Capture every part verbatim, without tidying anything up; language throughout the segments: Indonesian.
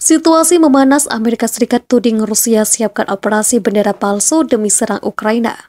Situasi memanas, Amerika Serikat tuding Rusia siapkan operasi bendera palsu demi serang Ukraina.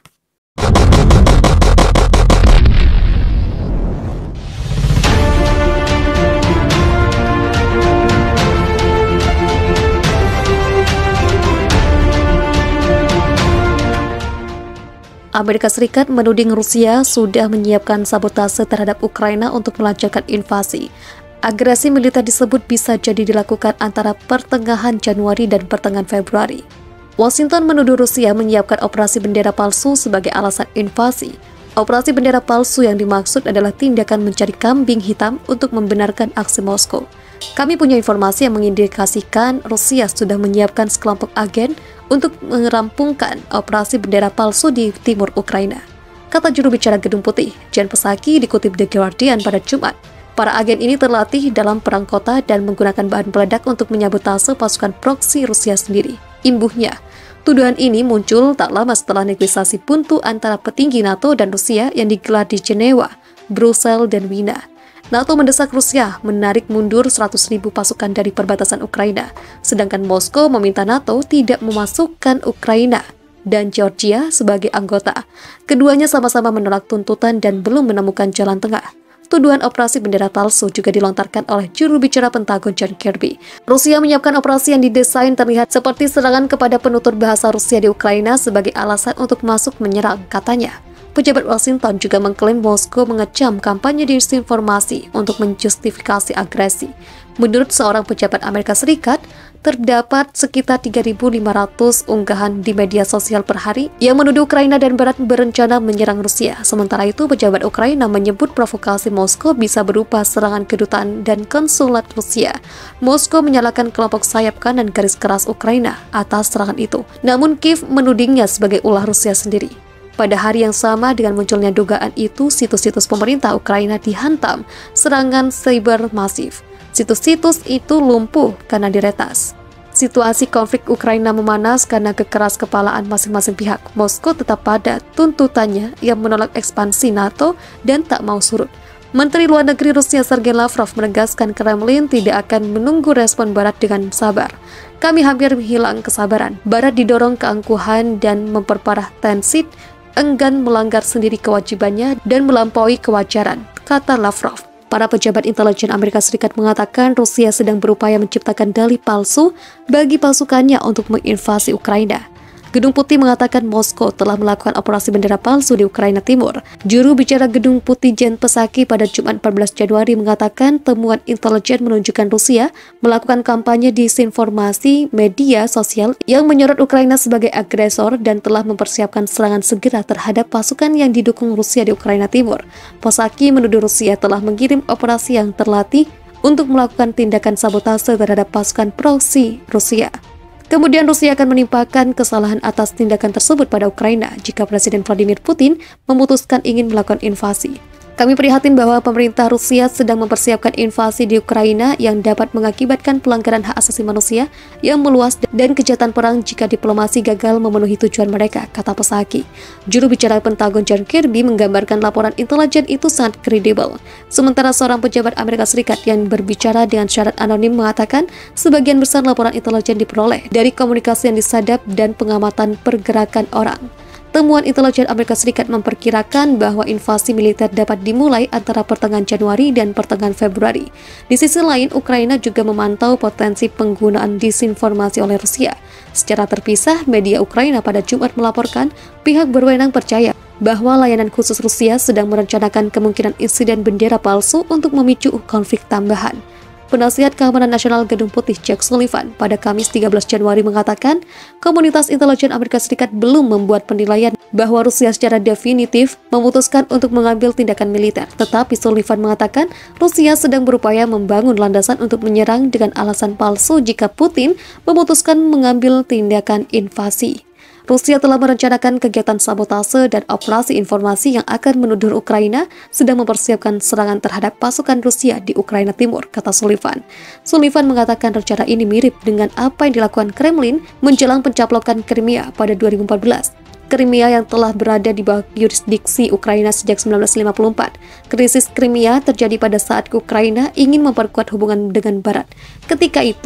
Amerika Serikat menuding Rusia sudah menyiapkan sabotase terhadap Ukraina untuk melancarkan invasi. Agresi militer disebut bisa jadi dilakukan antara pertengahan Januari dan pertengahan Februari. Washington menuduh Rusia menyiapkan operasi bendera palsu sebagai alasan invasi. Operasi bendera palsu yang dimaksud adalah tindakan mencari kambing hitam untuk membenarkan aksi Moskow. Kami punya informasi yang mengindikasikan Rusia sudah menyiapkan sekelompok agen untuk merampungkan operasi bendera palsu di timur Ukraina, kata juru bicara Gedung Putih, Jen Psaki, dikutip The Guardian pada Jumat. Para agen ini terlatih dalam perang kota dan menggunakan bahan peledak untuk menyabotase pasukan proksi Rusia sendiri. Imbuhnya, tuduhan ini muncul tak lama setelah negosiasi buntu antara petinggi NATO dan Rusia yang digelar di Jenewa, Brussels, dan Wina. NATO mendesak Rusia menarik mundur seratus ribu pasukan dari perbatasan Ukraina, sedangkan Moskow meminta NATO tidak memasukkan Ukraina dan Georgia sebagai anggota. Keduanya sama-sama menolak tuntutan dan belum menemukan jalan tengah. Tuduhan operasi bendera palsu juga dilontarkan oleh juru bicara Pentagon John Kirby. Rusia menyiapkan operasi yang didesain terlihat seperti serangan kepada penutur bahasa Rusia di Ukraina sebagai alasan untuk masuk menyerang, katanya. Pejabat Washington juga mengklaim Moskow mengecam kampanye disinformasi untuk menjustifikasi agresi. Menurut seorang pejabat Amerika Serikat, terdapat sekitar tiga ribu lima ratus unggahan di media sosial per hari yang menuduh Ukraina dan Barat berencana menyerang Rusia. Sementara itu, pejabat Ukraina menyebut provokasi Moskow bisa berupa serangan kedutaan dan konsulat Rusia. Moskow menyalahkan kelompok sayap kanan garis keras Ukraina atas serangan itu. Namun Kiev menudingnya sebagai ulah Rusia sendiri. Pada hari yang sama dengan munculnya dugaan itu, situs-situs pemerintah Ukraina dihantam serangan cyber masif. Situs-situs itu lumpuh karena diretas. Situasi konflik Ukraina memanas karena kekeras kepalaan masing-masing pihak. Moskow tetap pada tuntutannya yang menolak ekspansi NATO dan tak mau surut. Menteri Luar Negeri Rusia Sergei Lavrov menegaskan Kremlin tidak akan menunggu respon Barat dengan sabar. Kami hampir hilang kesabaran. Barat didorong keangkuhan dan memperparah tensi, enggan melanggar sendiri kewajibannya dan melampaui kewajaran, kata Lavrov. Para pejabat intelijen Amerika Serikat mengatakan Rusia sedang berupaya menciptakan dalih palsu bagi pasukannya untuk menginvasi Ukraina. Gedung Putih mengatakan Moskow telah melakukan operasi bendera palsu di Ukraina Timur. Juru bicara Gedung Putih Jen Psaki pada Jumat empat belas Januari mengatakan temuan intelijen menunjukkan Rusia melakukan kampanye disinformasi media sosial yang menyorot Ukraina sebagai agresor dan telah mempersiapkan serangan segera terhadap pasukan yang didukung Rusia di Ukraina Timur. Psaki menuduh Rusia telah mengirim operasi yang terlatih untuk melakukan tindakan sabotase terhadap pasukan proksi Rusia. Kemudian Rusia akan menimpakan kesalahan atas tindakan tersebut pada Ukraina jika Presiden Vladimir Putin memutuskan ingin melakukan invasi. Kami prihatin bahwa pemerintah Rusia sedang mempersiapkan invasi di Ukraina yang dapat mengakibatkan pelanggaran hak asasi manusia yang meluas dan kejahatan perang jika diplomasi gagal memenuhi tujuan mereka, kata Psaki. Juru bicara Pentagon John Kirby menggambarkan laporan intelijen itu sangat kredibel. Sementara seorang pejabat Amerika Serikat yang berbicara dengan syarat anonim mengatakan sebagian besar laporan intelijen diperoleh dari komunikasi yang disadap dan pengamatan pergerakan orang. Temuan intelijen Amerika Serikat memperkirakan bahwa invasi militer dapat dimulai antara pertengahan Januari dan pertengahan Februari. Di sisi lain, Ukraina juga memantau potensi penggunaan disinformasi oleh Rusia. Secara terpisah, media Ukraina pada Jumat melaporkan pihak berwenang percaya bahwa layanan khusus Rusia sedang merencanakan kemungkinan insiden bendera palsu untuk memicu konflik tambahan. Penasihat Keamanan Nasional Gedung Putih Jake Sullivan pada Kamis tiga belas Januari mengatakan komunitas intelijen Amerika Serikat belum membuat penilaian bahwa Rusia secara definitif memutuskan untuk mengambil tindakan militer. Tetapi Sullivan mengatakan Rusia sedang berupaya membangun landasan untuk menyerang dengan alasan palsu jika Putin memutuskan mengambil tindakan invasi. Rusia telah merencanakan kegiatan sabotase dan operasi informasi yang akan menuduh Ukraina sedang mempersiapkan serangan terhadap pasukan Rusia di Ukraina Timur, kata Sullivan. Sullivan mengatakan rencana ini mirip dengan apa yang dilakukan Kremlin menjelang pencaplokan Crimea pada dua ribu empat belas. Crimea yang telah berada di bawah yurisdiksi Ukraina sejak seribu sembilan ratus lima puluh empat. Krisis Crimea terjadi pada saat Ukraina ingin memperkuat hubungan dengan Barat. Ketika itu,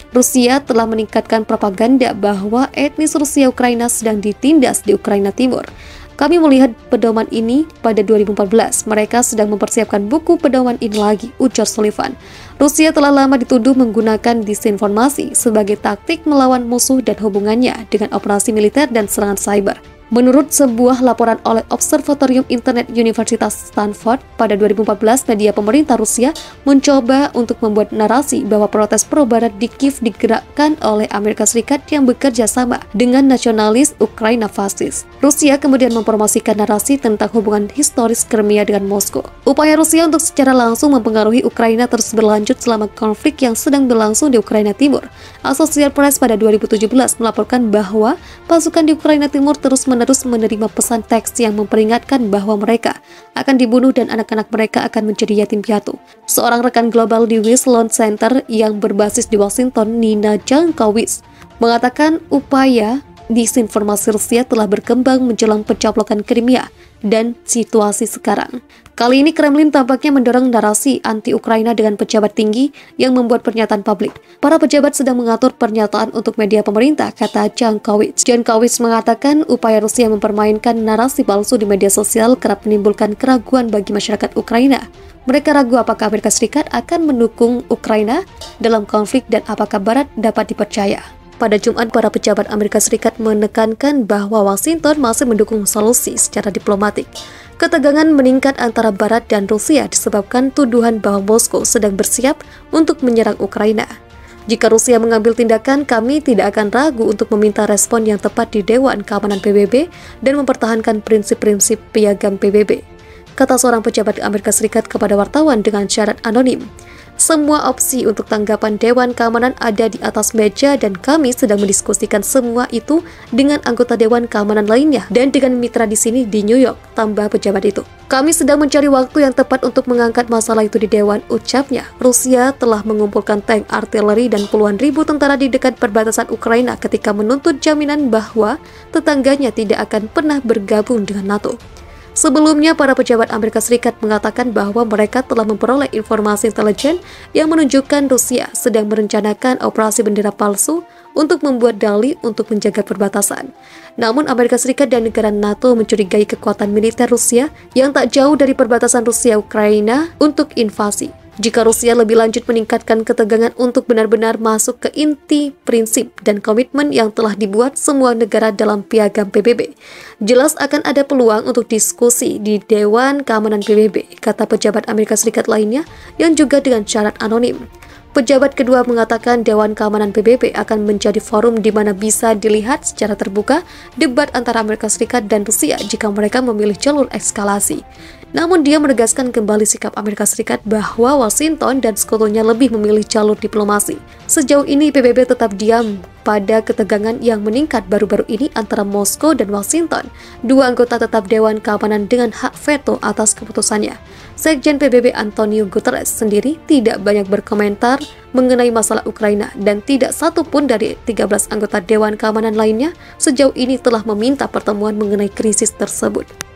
Rusia telah meningkatkan propaganda bahwa etnis Rusia Ukraina sedang ditindas di Ukraina Timur. Kami melihat pedoman ini pada dua ribu empat belas. Mereka sedang mempersiapkan buku pedoman ini lagi, ujar Sullivan. Rusia telah lama dituduh menggunakan disinformasi sebagai taktik melawan musuh dan hubungannya dengan operasi militer dan serangan cyber. Menurut sebuah laporan oleh Observatorium Internet Universitas Stanford, pada dua ribu empat belas media pemerintah Rusia mencoba untuk membuat narasi bahwa protes pro-barat di Kiev digerakkan oleh Amerika Serikat yang bekerja sama dengan nasionalis Ukraina fasis. Rusia kemudian mempromosikan narasi tentang hubungan historis Crimea dengan Moskow. Upaya Rusia untuk secara langsung mempengaruhi Ukraina terus berlanjut selama konflik yang sedang berlangsung di Ukraina Timur. Associated Press pada dua ribu tujuh belas melaporkan bahwa pasukan di Ukraina Timur terus menerus menerima pesan teks yang memperingatkan bahwa mereka akan dibunuh dan anak-anak mereka akan menjadi yatim piatu. Seorang rekan global di Wislow Center yang berbasis di Washington, Nina Jankowicz, mengatakan upaya disinformasi Rusia telah berkembang menjelang pencaplokan Crimea dan situasi sekarang. Kali ini Kremlin tampaknya mendorong narasi anti-Ukraina dengan pejabat tinggi yang membuat pernyataan publik. Para pejabat sedang mengatur pernyataan untuk media pemerintah, kata Jankowicz. Jankowicz mengatakan upaya Rusia mempermainkan narasi palsu di media sosial kerap menimbulkan keraguan bagi masyarakat Ukraina. Mereka ragu apakah Amerika Serikat akan mendukung Ukraina dalam konflik dan apakah Barat dapat dipercaya. Pada Jumat, para pejabat Amerika Serikat menekankan bahwa Washington masih mendukung solusi secara diplomatik. Ketegangan meningkat antara Barat dan Rusia disebabkan tuduhan bahwa Moskow sedang bersiap untuk menyerang Ukraina. Jika Rusia mengambil tindakan, kami tidak akan ragu untuk meminta respon yang tepat di Dewan Keamanan P B B dan mempertahankan prinsip-prinsip piagam P B B, kata seorang pejabat Amerika Serikat kepada wartawan dengan syarat anonim. Semua opsi untuk tanggapan Dewan Keamanan ada di atas meja dan kami sedang mendiskusikan semua itu dengan anggota Dewan Keamanan lainnya dan dengan mitra di sini di New York, tambah pejabat itu. Kami sedang mencari waktu yang tepat untuk mengangkat masalah itu di Dewan, ucapnya. Rusia telah mengumpulkan tank, artileri, dan puluhan ribu tentara di dekat perbatasan Ukraina ketika menuntut jaminan bahwa tetangganya tidak akan pernah bergabung dengan NATO. Sebelumnya, para pejabat Amerika Serikat mengatakan bahwa mereka telah memperoleh informasi intelijen yang menunjukkan Rusia sedang merencanakan operasi bendera palsu untuk membuat dalih untuk menjaga perbatasan. Namun, Amerika Serikat dan negara NATO mencurigai kekuatan militer Rusia yang tak jauh dari perbatasan Rusia-Ukraina untuk invasi. Jika Rusia lebih lanjut meningkatkan ketegangan untuk benar-benar masuk ke inti prinsip dan komitmen yang telah dibuat semua negara dalam piagam P B B, jelas akan ada peluang untuk diskusi di Dewan Keamanan P B B, kata pejabat Amerika Serikat lainnya yang juga dengan syarat anonim. Pejabat kedua mengatakan Dewan Keamanan P B B akan menjadi forum di mana bisa dilihat secara terbuka debat antara Amerika Serikat dan Rusia jika mereka memilih jalur eskalasi. Namun dia menegaskan kembali sikap Amerika Serikat bahwa Washington dan sekutunya lebih memilih jalur diplomasi. Sejauh ini P B B tetap diam pada ketegangan yang meningkat baru-baru ini antara Moskow dan Washington, dua anggota tetap Dewan Keamanan dengan hak veto atas keputusannya. Sekjen P B B Antonio Guterres sendiri tidak banyak berkomentar mengenai masalah Ukraina dan tidak satu pun dari tiga belas anggota Dewan Keamanan lainnya sejauh ini telah meminta pertemuan mengenai krisis tersebut.